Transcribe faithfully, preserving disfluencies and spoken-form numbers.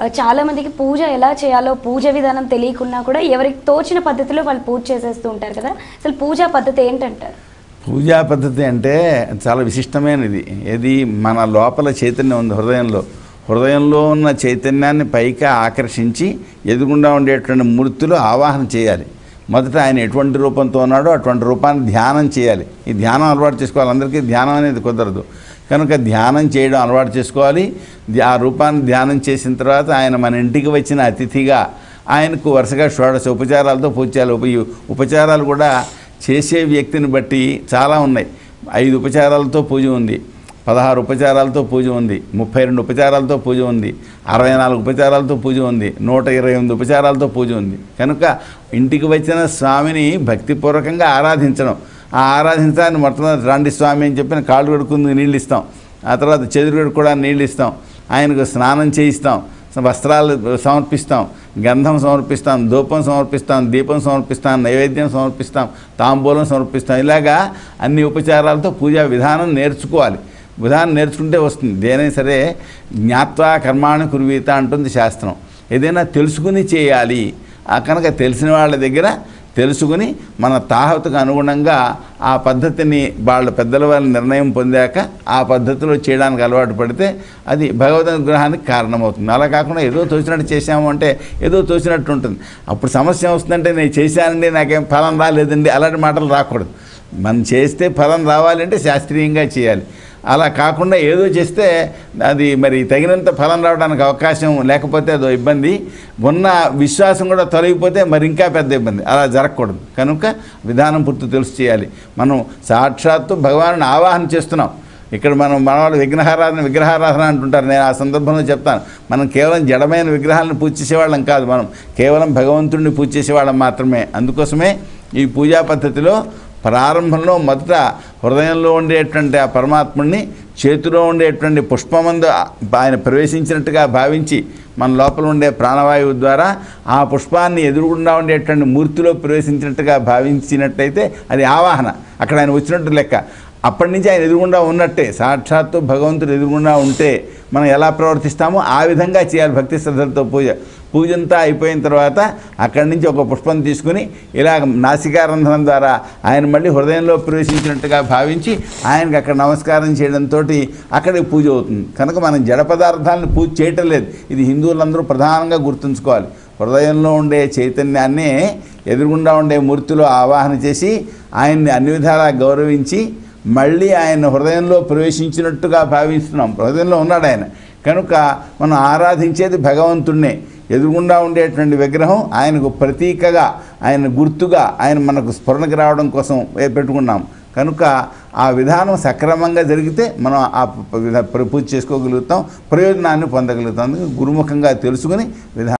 చాలా మందికి పూజ ఎలా చేయాలో పూజ విధానం తెలియకున్నా కూడా ఎవరికి తోచిన పద్ధతిలో వాళ్ళు పూజ చేసేస్తూ ఉంటారు కదా, అసలు పూజా పద్ధతి ఏంటంటారు? పూజా పద్ధతి అంటే చాలా విశిష్టమైనది. ఇది మన లోపల చైతన్యం ఉంది, హృదయంలో హృదయంలో ఉన్న చైతన్యాన్ని పైకి ఆకర్షించి ఎదుగుండా ఉండేటువంటి మూర్తులు ఆవాహన చేయాలి. మొదట ఆయన ఎటువంటి రూపంతో ఉన్నాడో అటువంటి రూపాన్ని ధ్యానం చేయాలి. ఈ ధ్యానం అలవాటు చేసుకోవాలి. అందరికీ ధ్యానం అనేది కుదరదు కనుక ధ్యానం చేయడం అలవాటు చేసుకోవాలి. ఆ రూపాన్ని ధ్యానం చేసిన తర్వాత ఆయన మన ఇంటికి వచ్చిన అతిథిగా ఆయనకు వరుసగా షోడశ ఉపచారాలతో పూజ చేయాలి. ఉప ఉపచారాలు కూడా చేసే వ్యక్తిని బట్టి చాలా ఉన్నాయి. ఐదు ఉపచారాలతో పూజ ఉంది, పదహారు ఉపచారాలతో పూజ ఉంది, ముప్పై రెండు ఉపచారాలతో పూజ ఉంది, అరవై నాలుగు ఉపచారాలతో పూజ ఉంది, నూట ఇరవై ఎనిమిది ఉపచారాలతో పూజ ఉంది. కనుక ఇంటికి వచ్చిన స్వామిని భక్తిపూర్వకంగా ఆరాధించడం. ఆ ఆరాధించడాన్ని మొట్టమొదటి రండి స్వామి అని చెప్పిన కాళ్ళు కడుక్కుని నీళ్ళు ఇస్తాం, ఆ తర్వాత చేతులు కడుక్కోవడానికి నీళ్ళు ఇస్తాం, ఆయనకు స్నానం చేయిస్తాం, వస్త్రాలు సమర్పిస్తాం, గంధం సమర్పిస్తాం, ధూపం సమర్పిస్తాం, దీపం సమర్పిస్తాం, నైవేద్యం సమర్పిస్తాం, తాంబూలం సమర్పిస్తాం. ఇలాగా అన్ని ఉపచారాలతో పూజా విధానం నేర్చుకోవాలి. విధానం నేర్చుకుంటే వస్తుంది. దేనైనా సరే జ్ఞాత్వా కర్మాణి కుర్వీత అంటుంది శాస్త్రం. ఏదైనా తెలుసుకుని చేయాలి. ఆ కనుక తెలిసిన వాళ్ళ దగ్గర తెలుసుకుని మన తాహతుకు అనుగుణంగా ఆ పద్ధతిని వాళ్ళ పెద్దల వాళ్ళ నిర్ణయం పొందాక ఆ పద్ధతిలో చేయడానికి అలవాటు పడితే అది భగవద్ అనుగ్రహానికి కారణమవుతుంది. అలా కాకుండా ఏదో తోచినట్టు చేసాము అంటే ఏదో తోచినట్టు ఉంటుంది. అప్పుడు సమస్య వస్తుందంటే నేను చేశానండి నాకేం ఫలం రాలేదండి అలాంటి మాటలు రాకూడదు. మనం చేస్తే ఫలం రావాలంటే శాస్త్రీయంగా చేయాలి. అలా కాకుండా ఏదో చేస్తే అది మరి తగినంత ఫలం రావడానికి అవకాశం లేకపోతే అదో ఇబ్బంది. ఉన్న విశ్వాసం కూడా తొలగిపోతే మరి ఇంకా పెద్ద ఇబ్బంది. అలా జరగకూడదు. కనుక విధానం పూర్తి తెలుసు చేయాలి. మనం సాక్షాత్తు భగవాను ఆవాహన చేస్తున్నాం. ఇక్కడ మనం మనవాళ్ళు విగ్రహారాధన విగ్రహారాధన అంటుంటారు. నేను ఆ సందర్భంలో చెప్తాను, మనం కేవలం జడమైన విగ్రహాలను పూజ చేసేవాళ్ళం కాదు, మనం కేవలం భగవంతుడిని పూజ చేసేవాళ్ళం మాత్రమే. అందుకోసమే ఈ పూజా పద్ధతిలో ప్రారంభంలో మొదట హృదయంలో ఉండేటువంటి ఆ పరమాత్ముడిని చేతిలో ఉండేటువంటి పుష్పమందు ఆయన ప్రవేశించినట్టుగా భావించి మన లోపల ఉండే ప్రాణవాయువు ద్వారా ఆ పుష్పాన్ని ఎదురుగుండా ఉండేటువంటి మూర్తిలో ప్రవేశించినట్టుగా భావించినట్టయితే అది ఆవాహన, అక్కడ ఆయన వచ్చినట్టు లెక్క. అప్పటి నుంచి ఆయన ఎదురుగుండా ఉన్నట్టే, సాక్షాత్తు భగవంతుడు ఎదురుగుండా ఉంటే మనం ఎలా ప్రవర్తిస్తామో ఆ విధంగా చేయాలి భక్తి శ్రద్ధలతో పూజ. పూజంతా అయిపోయిన తర్వాత అక్కడి నుంచి ఒక పుష్పం తీసుకుని ఇలా నాసికారంధ్రం ద్వారా ఆయన మళ్ళీ హృదయంలో ప్రవేశించినట్టుగా భావించి ఆయనకి అక్కడ నమస్కారం చేయడంతో అక్కడికి పూజ అవుతుంది. కనుక మనం జడ పదార్థాలను పూజ చేయటం లేదు. ఇది హిందువులందరూ ప్రధానంగా గుర్తుంచుకోవాలి. హృదయంలో ఉండే చైతన్యాన్ని ఎదురుగుండా ఉండే మూర్తిలో ఆవాహన చేసి ఆయన్ని అన్ని విధాలా గౌరవించి మళ్ళీ ఆయన హృదయంలో ప్రవేశించినట్టుగా భావిస్తున్నాం. హృదయంలో ఉన్నాడు ఆయన కనుక మనం ఆరాధించేది భగవంతుణ్ణే. ఎదురుగుండా ఉండేటువంటి విగ్రహం ఆయనకు ప్రతీకగా, ఆయన గుర్తుగా, ఆయన మనకు స్ఫురణకు రావడం కోసం పెట్టుకున్నాం. కనుక ఆ విధానం సక్రమంగా జరిగితే మనం ఆ పూజ చేసుకోగలుగుతాం, ప్రయోజనాన్ని పొందగలుగుతాం. గురుముఖంగా తెలుసుకుని విధానం